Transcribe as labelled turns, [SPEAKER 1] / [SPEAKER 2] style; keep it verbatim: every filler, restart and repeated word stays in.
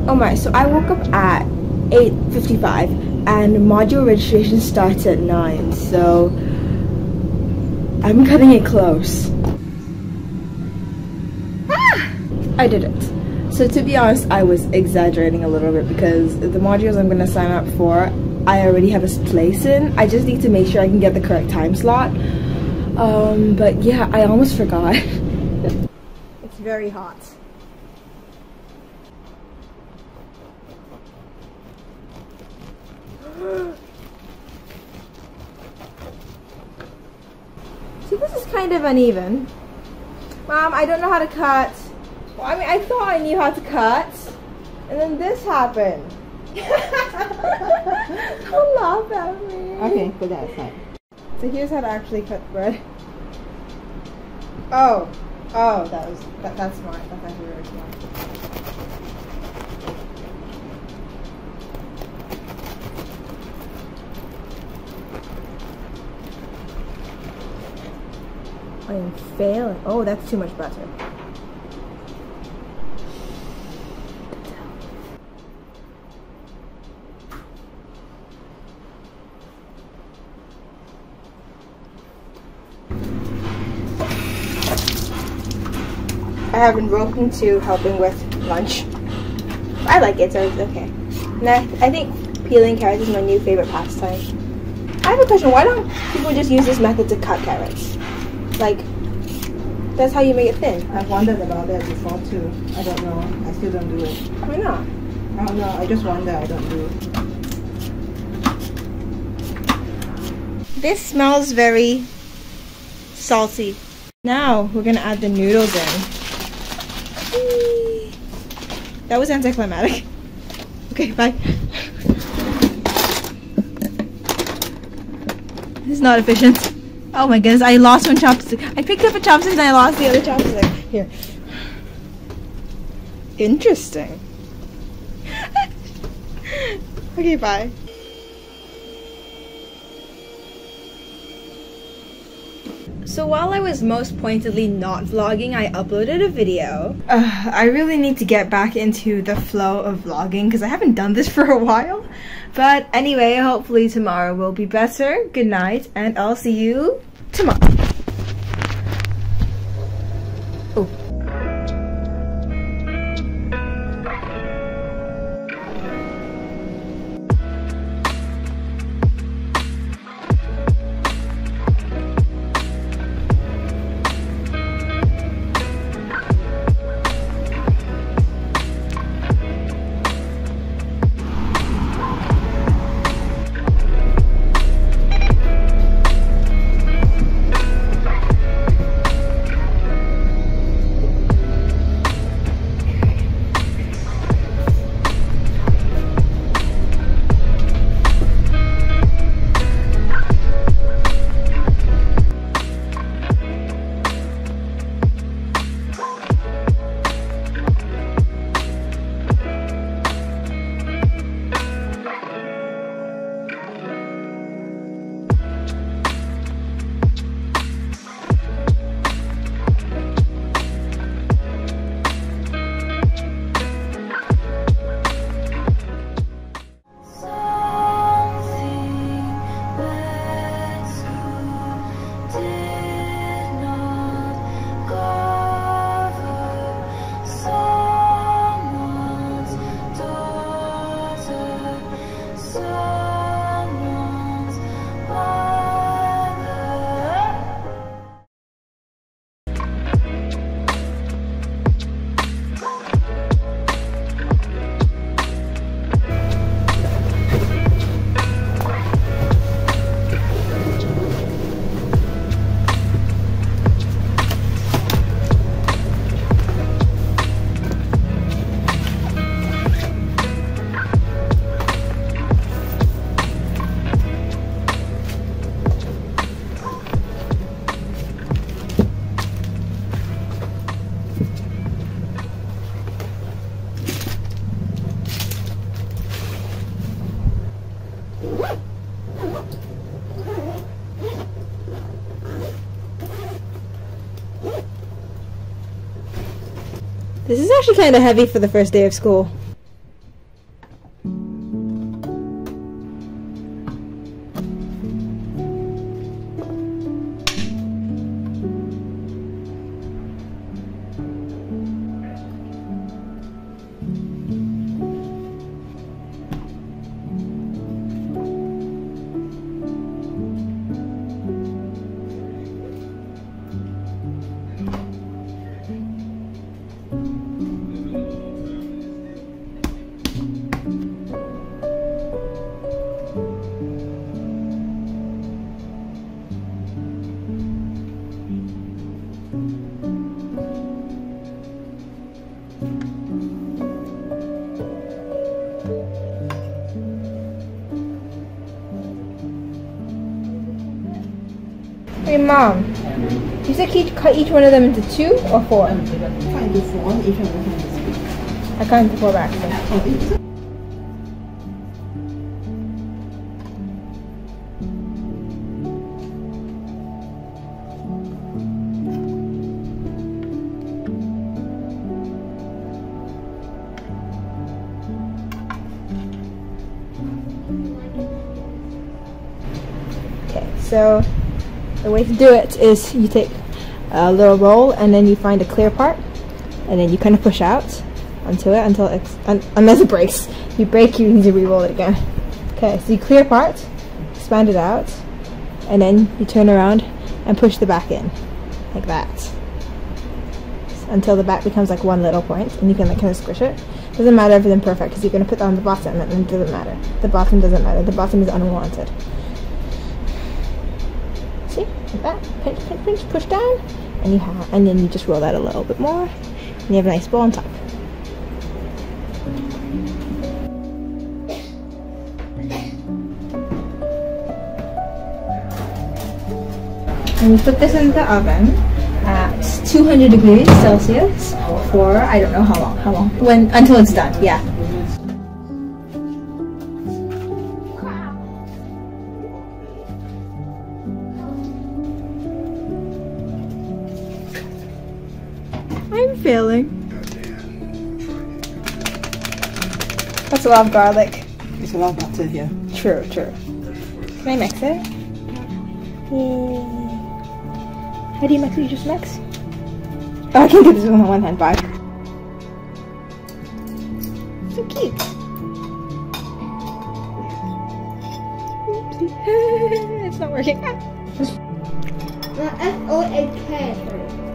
[SPEAKER 1] Oh my, so I woke up at eight fifty-five and module registration starts at nine, so I'm cutting it close. Ah! I did it. So to be honest, I was exaggerating a little bit because the modules I'm going to sign up for, I already have a place in. I just need to make sure I can get the correct time slot. Um, but yeah, I almost forgot. It's very hot. See, this is kind of uneven. Mom, I don't know how to cut. Well, I mean, I thought I knew how to cut, and then this happened. Don't laugh at me.
[SPEAKER 2] Okay, put that aside.
[SPEAKER 1] So here's how to actually cut bread. Oh, oh, that was that, that's smart. That's actually very smart. I am failing. Oh, that's too much butter. I have been roped into helping with lunch. I like it, so it's okay. And I, I think peeling carrots is my new favorite pastime. I have a question. Why don't people just use this method to cut carrots? Like, that's how you make it thin.
[SPEAKER 2] I've wondered about that before too. I don't know. I still don't do it.
[SPEAKER 1] Why not?
[SPEAKER 2] I don't know. I just wonder. I don't do it.
[SPEAKER 1] This smells very salty. Now we're gonna add the noodles in. Whee! That was anticlimactic. Okay, bye. This is not efficient. Oh my goodness, I lost one chopstick. I picked up a chopstick and I lost the other chopstick. Here. Interesting. Okay, bye. So while I was most pointedly not vlogging, I uploaded a video. Uh, I really need to get back into the flow of vlogging because I haven't done this for a while. But anyway, hopefully tomorrow will be better. Good night, and I'll see you tomorrow. Oh. This is actually kind of heavy for the first day of school. Hey mom, you said each, cut each one of them into two or four?
[SPEAKER 2] Try to do four, each of them has
[SPEAKER 1] I cut into four back then.
[SPEAKER 2] Oh, it's
[SPEAKER 1] Okay, so the way to do it is you take a little roll and then you find a clear part and then you kind of push out onto it until it's, un unless it breaks. If you break, you need to re-roll it again. Okay, so you clear part, expand it out, and then you turn around and push the back in, like that, until the back becomes like one little point, and you can like kind of squish it. Doesn't matter if it's imperfect because you're going to put that on the bottom and it doesn't matter. The bottom doesn't matter. The bottom is unwanted. See, like that. Pinch, pinch, pinch, push down, and you have, and then you just roll that a little bit more, and you have a nice bowl on top. And you put this in the oven at two hundred degrees Celsius for I don't know how long. How long? When until it's done. Yeah. I'm failing. That's a lot of garlic.
[SPEAKER 2] It's a lot of butter here.
[SPEAKER 1] True, true. Can I mix it? Yay. How do you mix it? You just mix? Oh, I can do this with my one hand. Bye. So cute. Oopsie. It's not working.
[SPEAKER 3] F O A K.